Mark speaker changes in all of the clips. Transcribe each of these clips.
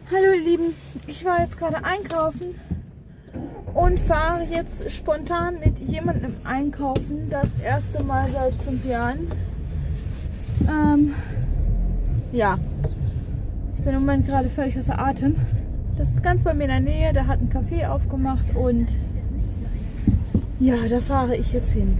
Speaker 1: Hallo ihr Lieben, ich war jetzt gerade einkaufen und fahre jetzt spontan mit jemandem einkaufen, das erste Mal seit 5 Jahren. Ja, ich bin im Moment gerade völlig außer Atem. Das ist ganz bei mir in der Nähe, der hat ein Café aufgemacht und ja, da fahre ich jetzt hin.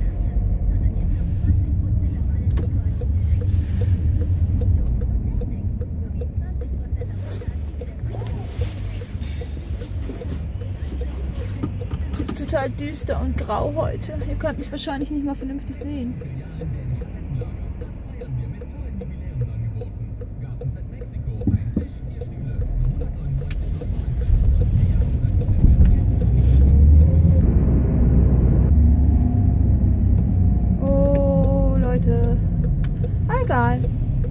Speaker 1: Total düster und grau heute. Ihr könnt mich wahrscheinlich nicht mal vernünftig sehen. Oh, Leute. Egal.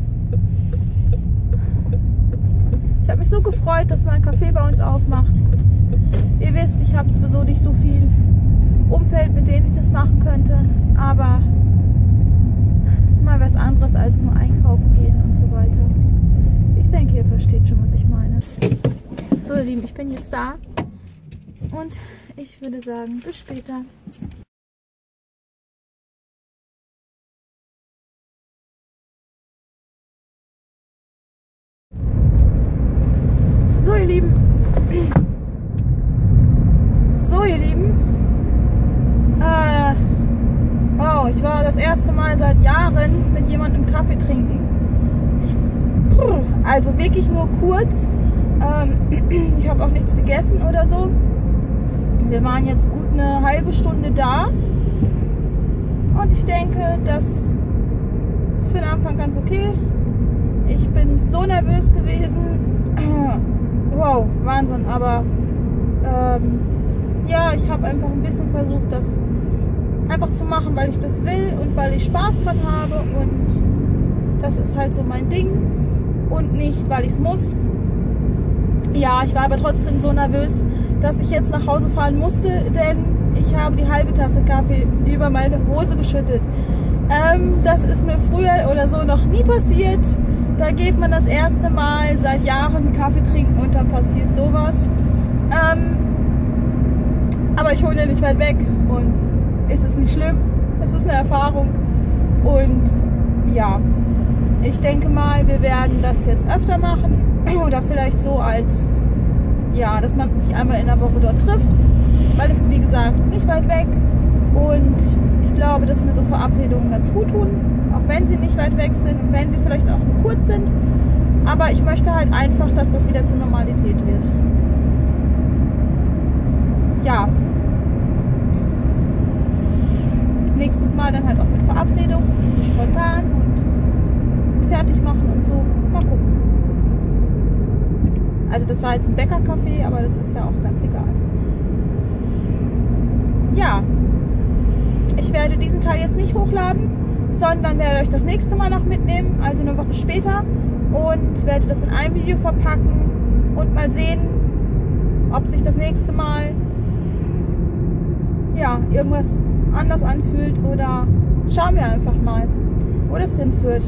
Speaker 1: Ich habe mich so gefreut, dass mal ein Café bei uns aufmacht. Ihr wisst, ich habe sowieso nicht so viel Umfeld, mit dem ich das machen könnte, aber mal was anderes als nur einkaufen gehen und so weiter. Ich denke, ihr versteht schon, was ich meine. So ihr Lieben, ich bin jetzt da und ich würde sagen, bis später. So ihr Lieben. Wow, ich war das erste Mal seit Jahren mit jemandem Kaffee trinken. Also wirklich nur kurz. Ich habe auch nichts gegessen oder so. Wir waren jetzt gut eine halbe Stunde da. Und ich denke, das ist für den Anfang ganz okay. Ich bin so nervös gewesen. Wow, Wahnsinn, aber ja, ich habe einfach ein bisschen versucht, das einfach zu machen, weil ich das will und weil ich Spaß dran habe und das ist halt so mein Ding und nicht, weil ich es muss. Ja, ich war aber trotzdem so nervös, dass ich jetzt nach Hause fahren musste, denn ich habe die halbe Tasse Kaffee über meine Hose geschüttet. Das ist mir früher oder so noch nie passiert. Da geht man das erste Mal seit Jahren Kaffee trinken und dann passiert sowas. Aber ich hole ja nicht weit weg und ist es nicht schlimm. Es ist eine Erfahrung und ja, ich denke mal, wir werden das jetzt öfter machen oder vielleicht so als, ja, dass man sich einmal in der Woche dort trifft, weil es wie gesagt nicht weit weg und ich glaube, dass mir so Verabredungen ganz gut tun, auch wenn sie nicht weit weg sind und wenn sie vielleicht auch nur kurz sind, aber ich möchte halt einfach, dass das wieder zur Normalität wird. Ja. Nächstes Mal dann halt auch mit Verabredung, nicht so spontan und fertig machen und so. Mal gucken. Also das war jetzt ein Bäckercafé, aber das ist ja auch ganz egal. Ja. Ich werde diesen Teil jetzt nicht hochladen, sondern werde euch das nächste Mal noch mitnehmen, also eine Woche später. Und werde das in einem Video verpacken und mal sehen, ob sich das nächste Mal ja, irgendwas anders anfühlt oder schauen wir einfach mal, wo das hinführt.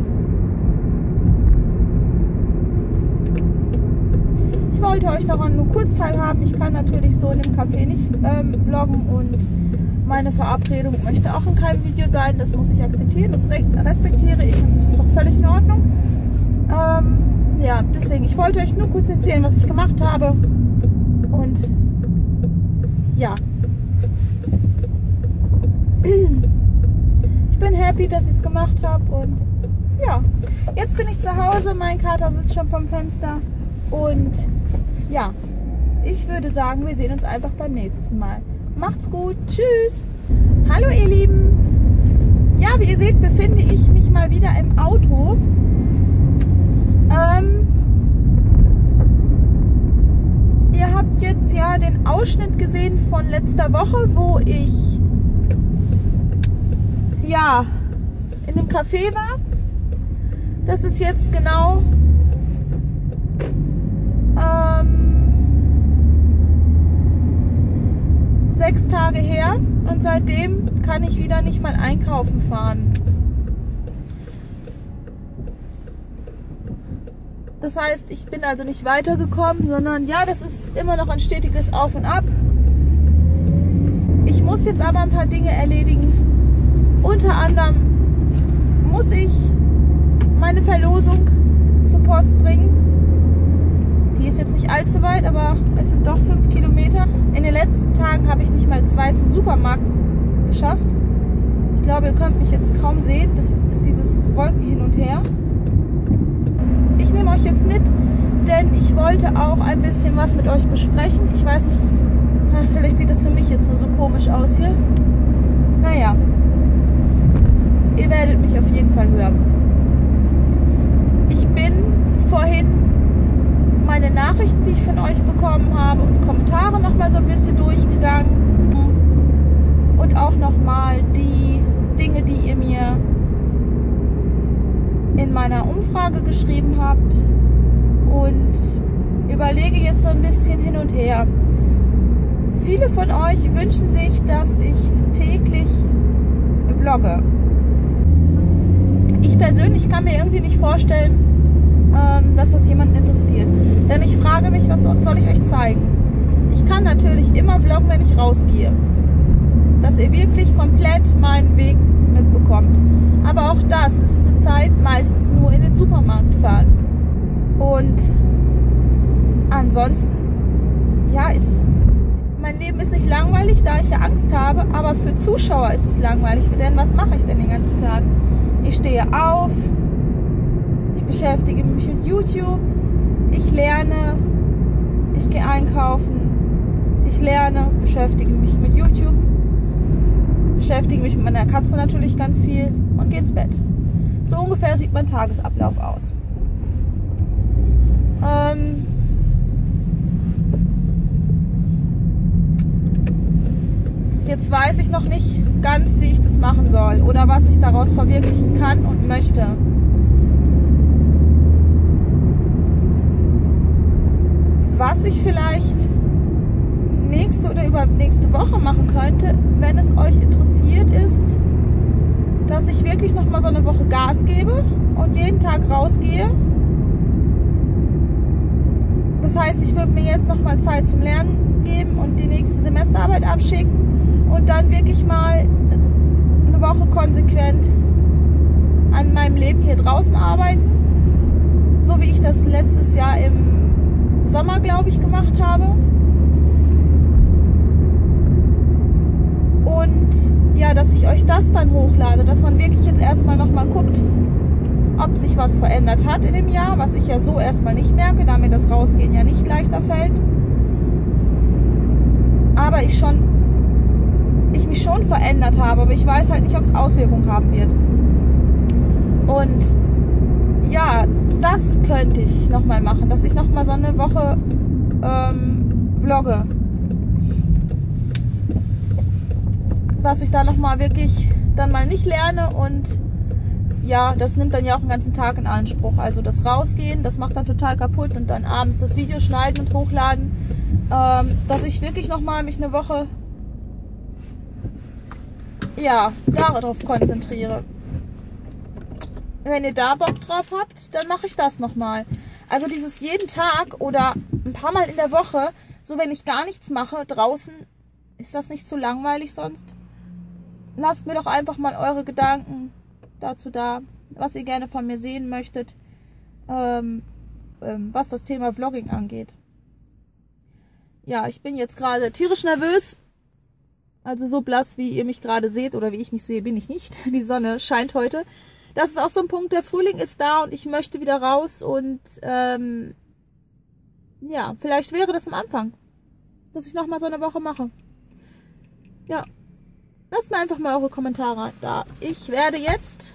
Speaker 1: Ich wollte euch daran nur kurz teilhaben. Ich kann natürlich so in dem Café nicht vloggen und meine Verabredung möchte auch in keinem Video sein. Das muss ich akzeptieren, das respektiere ich und das ist auch völlig in Ordnung. Ja, deswegen, ich wollte euch nur kurz erzählen, was ich gemacht habe und ja. Ich bin happy, dass ich es gemacht habe und ja, jetzt bin ich zu Hause, mein Kater sitzt schon vom Fenster und ja, ich würde sagen, wir sehen uns einfach beim nächsten Mal. Macht's gut, tschüss! Hallo ihr Lieben! Ja, wie ihr seht, befinde ich mich mal wieder im Auto. Ihr habt jetzt ja den Ausschnitt gesehen von letzter Woche, wo ich ja, in dem Café war. Das ist jetzt genau 6 Tage her und seitdem kann ich wieder nicht mal einkaufen fahren. Das heißt, ich bin also nicht weitergekommen, sondern ja, das ist immer noch ein stetiges Auf und Ab. Ich muss jetzt aber ein paar Dinge erledigen. Unter anderem muss ich meine Verlosung zur Post bringen. Die ist jetzt nicht allzu weit, aber es sind doch 5 Kilometer. In den letzten Tagen habe ich nicht mal 2 zum Supermarkt geschafft. Ich glaube, ihr könnt mich jetzt kaum sehen. Das ist dieses Wolken hin und her. Ich nehme euch jetzt mit, denn ich wollte auch ein bisschen was mit euch besprechen. Ich weiß nicht, vielleicht sieht das für mich jetzt nur so komisch aus hier. Naja, ihr werdet mich auf jeden Fall hören. Ich bin vorhin meine Nachrichten, die ich von euch bekommen habe und Kommentare nochmal so ein bisschen durchgegangen und auch nochmal die Dinge, die ihr mir in meiner Umfrage geschrieben habt und überlege jetzt so ein bisschen hin und her. Viele von euch wünschen sich, dass ich täglich vlogge. Ich persönlich kann mir irgendwie nicht vorstellen, dass das jemanden interessiert. Denn ich frage mich, was soll ich euch zeigen? Ich kann natürlich immer vloggen, wenn ich rausgehe. Dass ihr wirklich komplett meinen Weg mitbekommt. Aber auch das ist zurzeit meistens nur in den Supermarkt fahren. Und ansonsten, ja, mein Leben ist nicht langweilig, da ich ja Angst habe, aber für Zuschauer ist es langweilig. Denn was mache ich denn den ganzen Tag? Ich stehe auf, ich beschäftige mich mit YouTube, ich lerne, ich gehe einkaufen, ich lerne, beschäftige mich mit YouTube, beschäftige mich mit meiner Katze natürlich ganz viel und gehe ins Bett. So ungefähr sieht mein Tagesablauf aus. Jetzt weiß ich noch nicht ganz, wie ich das machen soll oder was ich daraus verwirklichen kann und möchte. Was ich vielleicht nächste oder übernächste Woche machen könnte, wenn es euch interessiert, ist, dass ich wirklich noch mal so eine Woche Gas gebe und jeden Tag rausgehe. Das heißt, ich würde mir jetzt noch mal Zeit zum Lernen geben und die nächste Semesterarbeit abschicken und dann wirklich mal eine Woche konsequent an meinem Leben hier draußen arbeiten, so wie ich das letztes Jahr im Sommer, glaube ich, gemacht habe. Und ja, dass ich euch das dann hochlade, dass man wirklich jetzt erstmal nochmal guckt, ob sich was verändert hat in dem Jahr, was ich ja so erstmal nicht merke, da mir das Rausgehen ja nicht leichter fällt. Aber ich mich schon verändert habe, aber ich weiß halt nicht, ob es Auswirkungen haben wird. Und ja, das könnte ich nochmal machen, dass ich nochmal so eine Woche vlogge. Was ich da nochmal wirklich dann mal nicht lerne und ja, das nimmt dann ja auch einen ganzen Tag in Anspruch. Also das Rausgehen, das macht dann total kaputt und dann abends das Video schneiden und hochladen, dass ich wirklich nochmal mich eine Woche ja, darauf konzentriere. Wenn ihr da Bock drauf habt, dann mache ich das nochmal. Also dieses jeden Tag oder ein paar Mal in der Woche, so wenn ich gar nichts mache draußen, ist das nicht zu langweilig sonst? Lasst mir doch einfach mal eure Gedanken dazu da, was ihr gerne von mir sehen möchtet, was das Thema Vlogging angeht. Ja, ich bin jetzt gerade tierisch nervös. Also so blass, wie ihr mich gerade seht oder wie ich mich sehe, bin ich nicht. Die Sonne scheint heute. Das ist auch so ein Punkt, der Frühling ist da und ich möchte wieder raus und ja, vielleicht wäre das am Anfang, dass ich nochmal so eine Woche mache. Ja, lasst mir einfach mal eure Kommentare da. Ich werde jetzt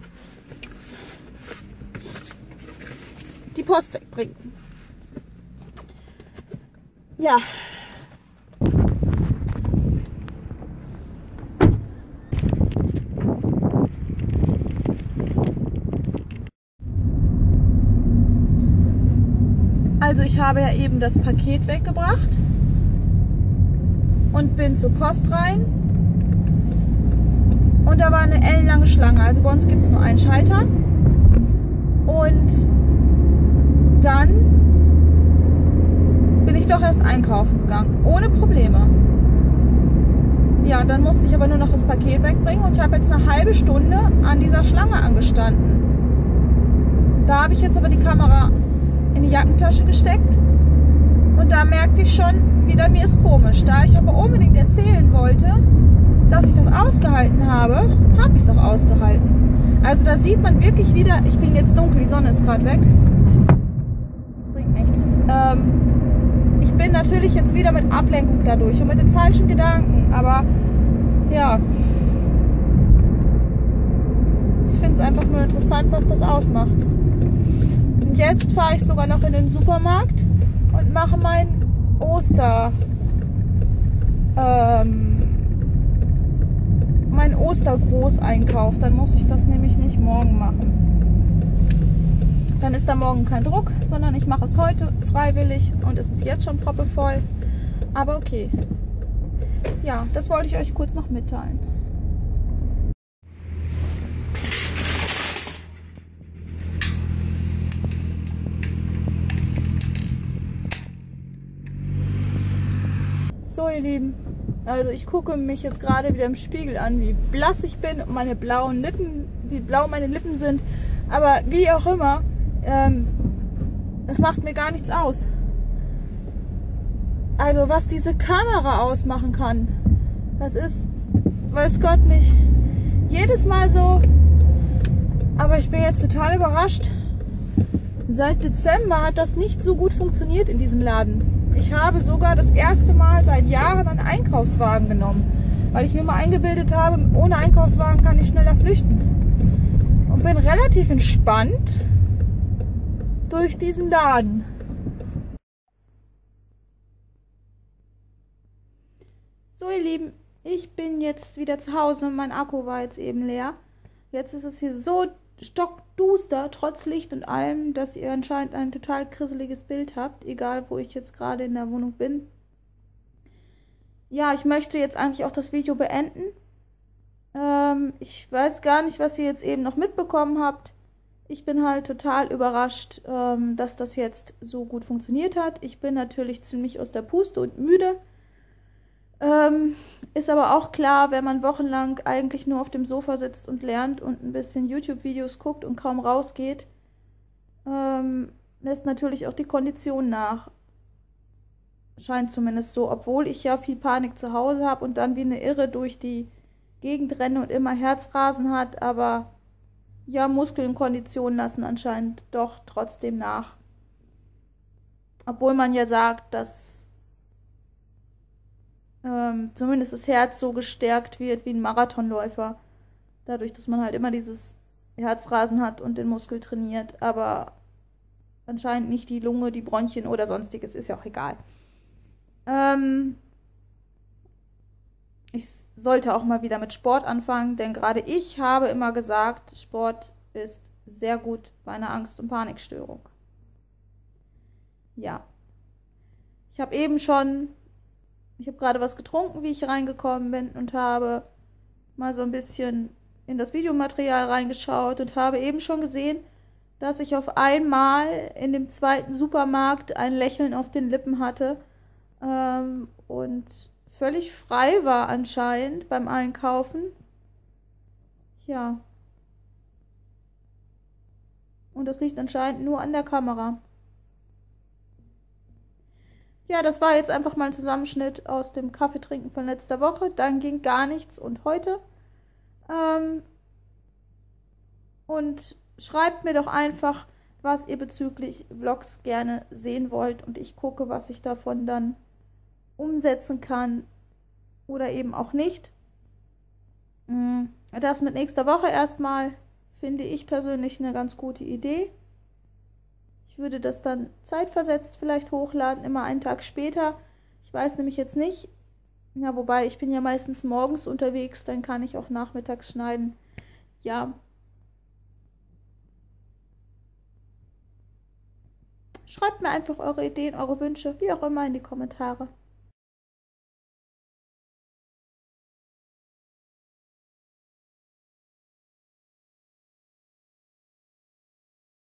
Speaker 1: die Post wegbringen. Ja. Also ich habe ja eben das Paket weggebracht und bin zur Post rein und da war eine ellenlange Schlange. Also bei uns gibt es nur einen Schalter und dann bin ich doch erst einkaufen gegangen, ohne Probleme. Ja, dann musste ich aber nur noch das Paket wegbringen und ich habe jetzt eine halbe Stunde an dieser Schlange angestanden. Da habe ich jetzt aber die Kamera in die Jackentasche gesteckt und da merkte ich schon, wieder mir ist komisch. Da ich aber unbedingt erzählen wollte, dass ich das ausgehalten habe, habe ich es auch ausgehalten. Also da sieht man wirklich wieder, ich bin jetzt dunkel, die Sonne ist gerade weg. Das bringt nichts. Ich bin natürlich jetzt wieder mit Ablenkung dadurch und mit den falschen Gedanken, aber ja, ich finde es einfach nur interessant, was das ausmacht. Und jetzt fahre ich sogar noch in den Supermarkt und mache meinen meinen Ostergroßeinkauf. Dann muss ich das nämlich nicht morgen machen. Dann ist da morgen kein Druck, sondern ich mache es heute freiwillig und es ist jetzt schon proppevoll. Aber okay. Ja, das wollte ich euch kurz noch mitteilen. So, ihr Lieben, also ich gucke mich jetzt gerade wieder im Spiegel an, wie blass ich bin und meine blauen Lippen, wie blau meine Lippen sind. Aber wie auch immer, das macht mir gar nichts aus. Also was diese Kamera ausmachen kann, das ist, weiß Gott nicht, jedes Mal so. Aber ich bin jetzt total überrascht. Seit Dezember hat das nicht so gut funktioniert in diesem Laden. Ich habe sogar das erste Mal seit Jahren einen Einkaufswagen genommen, weil ich mir mal eingebildet habe, ohne Einkaufswagen kann ich schneller flüchten. Und bin relativ entspannt durch diesen Laden. So, ihr Lieben, ich bin jetzt wieder zu Hause und mein Akku war jetzt eben leer. Jetzt ist es hier so stockduster, trotz Licht und allem, dass ihr anscheinend ein total krisseliges Bild habt, egal wo ich jetzt gerade in der Wohnung bin. Ja, ich möchte jetzt eigentlich auch das Video beenden. Ich weiß gar nicht, was ihr jetzt eben noch mitbekommen habt. Ich bin halt total überrascht, dass das jetzt so gut funktioniert hat. Ich bin natürlich ziemlich aus der Puste und müde. Ist aber auch klar, wenn man wochenlang eigentlich nur auf dem Sofa sitzt und lernt und ein bisschen YouTube-Videos guckt und kaum rausgeht, lässt natürlich auch die Kondition nach. Scheint zumindest so, obwohl ich ja viel Panik zu Hause habe und dann wie eine Irre durch die Gegend renne und immer Herzrasen hat, aber ja, Muskeln und Kondition lassen anscheinend doch trotzdem nach. Obwohl man ja sagt, dass zumindest das Herz so gestärkt wird wie ein Marathonläufer. Dadurch, dass man halt immer dieses Herzrasen hat und den Muskel trainiert, aber anscheinend nicht die Lunge, die Bronchien oder sonstiges, ist ja auch egal. Ich sollte auch mal wieder mit Sport anfangen, denn gerade ich habe immer gesagt, Sport ist sehr gut bei einer Angst- und Panikstörung. Ja. Ich habe gerade was getrunken, wie ich reingekommen bin und habe mal so ein bisschen in das Videomaterial reingeschaut und habe eben schon gesehen, dass ich auf einmal in dem zweiten Supermarkt ein Lächeln auf den Lippen hatte und völlig frei war anscheinend beim Einkaufen. Ja. Und das liegt anscheinend nur an der Kamera. Ja, das war jetzt einfach mal ein Zusammenschnitt aus dem Kaffeetrinken von letzter Woche. Dann ging gar nichts und heute. Und schreibt mir doch einfach, was ihr bezüglich Vlogs gerne sehen wollt. Und ich gucke, was ich davon dann umsetzen kann oder eben auch nicht. Das mit nächster Woche erstmal finde ich persönlich eine ganz gute Idee. Ich würde das dann zeitversetzt vielleicht hochladen, immer einen Tag später. Ich weiß nämlich jetzt nicht, ja, wobei ich bin ja meistens morgens unterwegs, dann kann ich auch nachmittags schneiden. Ja. Schreibt mir einfach eure Ideen, eure Wünsche, wie auch immer in die Kommentare.